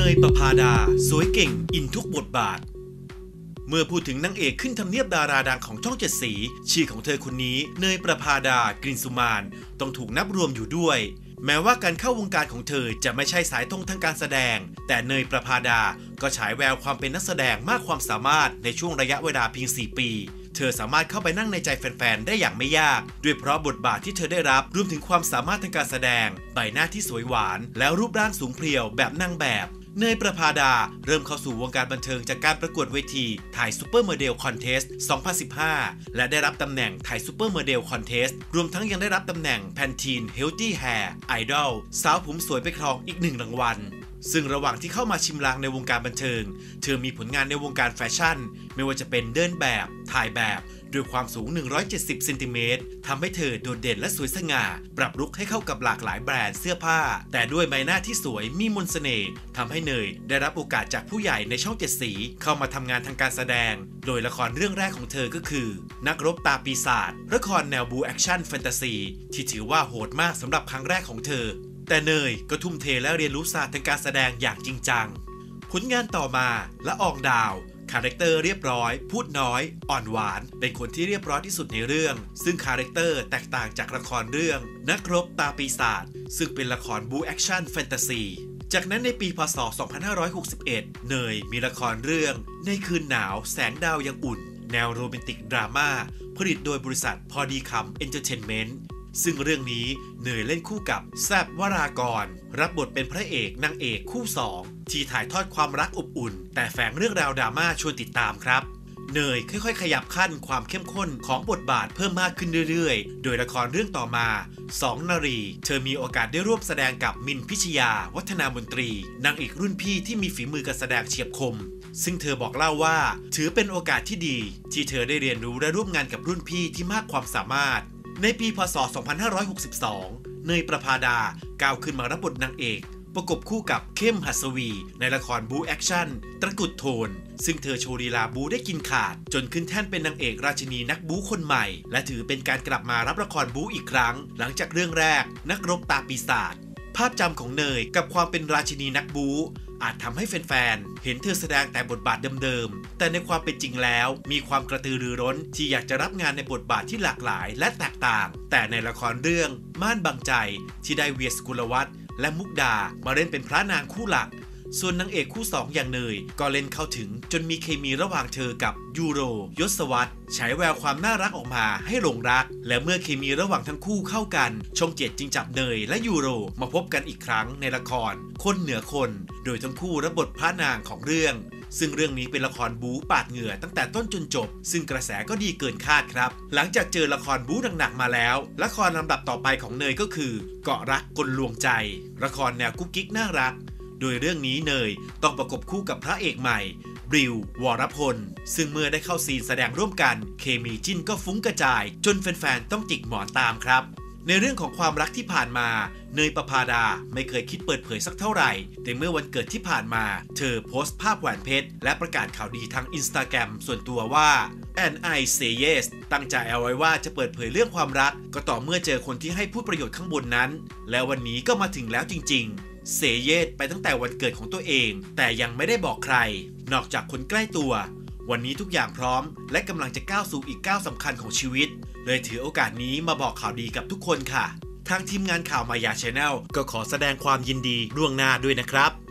เนยประภาดาสวยเก่งอินทุกบทบาทเมื่อพูดถึงนางเอกขึ้นทำเนียบดาราดังของช่อง7สีชื่อของเธอคนนี้เนยประภาดากลิ่นสุมานต้องถูกนับรวมอยู่ด้วยแม้ว่าการเข้าวงการของเธอจะไม่ใช่สายตรงทางการแสดงแต่เนยประภาดาก็ฉายแววความเป็นนักแสดงมากความสามารถในช่วงระยะเวลาเพียง4 ปีเธอสามารถเข้าไปนั่งในใจแฟนๆได้อย่างไม่ยากด้วยเพราะบทบาทที่เธอได้รับรวมถึงความสามารถทางการแสดงใบหน้าที่สวยหวานแล้วรูปร่างสูงเพรียวแบบนางแบบเนยประภาดาเริ่มเข้าสู่วงการบันเทิงจากการประกวดเวทีถ่ายซูเปอร์โมเดลคอนเทสต์ 2015 และได้รับตำแหน่งถ่ายซูเปอร์โมเดลคอนเทสต์รวมทั้งยังได้รับตำแหน่ง Pantene Healthy Hair Idol สาวผมสวยไปครองอีก1 รางวัลซึ่งระหว่างที่เข้ามาชิมลางในวงการบันเทิงเธอมีผลงานในวงการแฟชั่นไม่ว่าจะเป็นเดินแบบถ่ายแบบด้วยความสูง170 เซนติเมตรทำให้เธอโดดเด่นและสวยสง่าปรับลุคให้เข้ากับหลากหลายแบรนด์เสื้อผ้าแต่ด้วยใบหน้าที่สวยมีมนต์เสน่ห์ทำให้เนยได้รับโอกาสจากผู้ใหญ่ในช่อง7สีเข้ามาทำงานทางการแสดงโดยละครเรื่องแรกของเธอก็คือนักรบตาปีศาจละครแนวบูแอคชั่นแฟนตาซีที่ถือว่าโหดมากสำหรับครั้งแรกของเธอแต่เนยก็ทุ่มเทและเรียนรู้ศาสตร์ทางการแสดงอย่างจริงจังผลงานต่อมาละอองดาวคาแรคเตอร์เรียบร้อยพูดน้อยอ่อนหวานเป็นคนที่เรียบร้อยที่สุดในเรื่องซึ่งคาแรคเตอร์แตกต่างจากละครเรื่องนักรบตาปีศาจซึ่งเป็นละครบูแอคชั่นแฟนตาซีจากนั้นในปีพ.ศ. 2561เนยมีละครเรื่องในคืนหนาวแสงดาวยังอุ่นแนวโรแมนติกดราม่าผลิตโดยบริษัทพอดีคำเอนเตอร์เทนเมนต์ซึ่งเรื่องนี้เนยเล่นคู่กับแซบวรากรรับบทเป็นพระเอกนางเอกคู่2ที่ถ่ายทอดความรักอบอุ่นแต่แฝงเรื่องราวดราม่าชวนติดตามครับเนยค่อยๆขยับขั้นความเข้มข้นของบทบาทเพิ่มมากขึ้นเรื่อยๆโดยละครเรื่องต่อมา2 นารีเธอมีโอกาสได้ร่วมแสดงกับมินพิชยาวัฒนามนตรีนางเอกรุ่นพี่ที่มีฝีมือการแสดงเฉียบคมซึ่งเธอบอกเล่าว่าถือเป็นโอกาสที่ดีที่เธอได้เรียนรู้และร่วมงานกับรุ่นพี่ที่มากความสามารถในปีพ.ศ. 2562เนยประภาดาก้าวขึ้นมารับบทนางเอกประกบคู่กับเข้มหัสวีในละครบูแอคชั่นตระกุดโทนซึ่งเธอโชว์ลีลาบูได้กินขาดจนขึ้นแท่นเป็นนางเอกราชินีนักบูคนใหม่และถือเป็นการกลับมารับละครบูอีกครั้งหลังจากเรื่องแรกนักรบตาปีศาจภาพจำของเนยกับความเป็นราชินีนักบูอาจทำให้แฟนๆเห็นเธอแสดงแต่บทบาทเดิมๆแต่ในความเป็นจริงแล้วมีความกระตือรือร้นที่อยากจะรับงานในบทบาทที่หลากหลายและแตกต่างแต่ในละครเรื่องม่านบังใจที่ได้เวียร์ สกุลวัฒน์และมุกดามาเล่นเป็นพระนางคู่หลักส่วนนางเอกคู่2อย่างเนยก็เล่นเข้าถึงจนมีเคมีระหว่างเธอกับยูโรยศวรรษฉายแววความน่ารักออกมาให้หลงรักและเมื่อเคมีระหว่างทั้งคู่เข้ากันช่อง7จึงจับเนยและยูโรมาพบกันอีกครั้งในละครคนเหนือคนโดยทั้งคู่รับบทพระนางของเรื่องซึ่งเรื่องนี้เป็นละครบู๊ปาดเหงื่อตั้งแต่ต้นจนจบซึ่งกระแสก็ดีเกินคาดครับหลังจากเจอละครบู๊หนักๆมาแล้วละครลำดับต่อไปของเนยก็คือเกาะรักกลลวงใจละครแนวกุ๊กกิ๊กน่ารักโดยเรื่องนี้เนยต้องประกบคู่กับพระเอกใหม่บริววรพลซึ่งเมื่อได้เข้าซีนแสดงร่วมกันเคมีจิ้นก็ฟุ้งกระจายจนแฟนๆต้องจิกหมอนตามครับในเรื่องของความรักที่ผ่านมาเนยประภาดาไม่เคยคิดเปิดเผยสักเท่าไหร่แต่เมื่อวันเกิดที่ผ่านมาเธอโพสต์ภาพแหวนเพชรและประกาศข่าวดีทาง Instagram ส่วนตัวว่า and I say yes ตั้งใจเอาไว้ว่าจะเปิดเผยเรื่องความรักก็ต่อเมื่อเจอคนที่ให้พูดประโยชน์ข้างบนนั้นแล้ววันนี้ก็มาถึงแล้วจริงๆเซเยสไปตั้งแต่วันเกิดของตัวเองแต่ยังไม่ได้บอกใครนอกจากคนใกล้ตัววันนี้ทุกอย่างพร้อมและกำลังจะก้าวสู่อีกก้าวสำคัญของชีวิตเลยถือโอกาสนี้มาบอกข่าวดีกับทุกคนค่ะทางทีมงานข่าวมายา Channel ก็ขอแสดงความยินดีล่วงหน้าด้วยนะครับ